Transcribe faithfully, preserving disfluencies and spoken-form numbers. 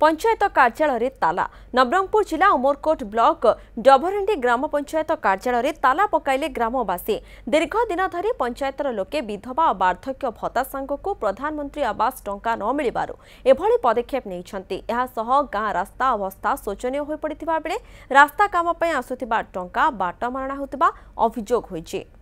पंचायत कार्यालय ताला। नवरंगपुर जिला उमरकोट ब्लॉक डबरंडी ग्राम पंचायत कार्यालय ताला पकाइले ग्रामवासी। दीर्घ दिन धरी पंचायतर लोके विधवा और वार्धक्य भत्ता सांगक प्रधानमंत्री आवास टंका न मिलबारु एभली पदक्षेप नेइछन्ति। एहा सह गाँ रास्ता अवस्था शोचनीय होई पड़िथिबा बेले रास्ता काम पय आसुथिबा टंका बाट मारणा होतिबा अभियोग होइछि।